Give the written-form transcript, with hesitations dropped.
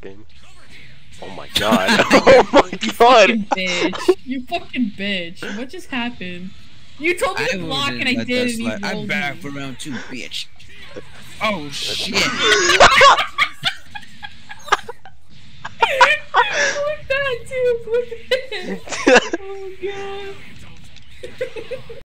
game. Oh my god. Oh my god. You fucking bitch. You fucking bitch. What just happened? You told me to block and I did and you rolled I'm back me. for round 2, bitch. Oh shit. Flip that too. Flip it. Oh my god.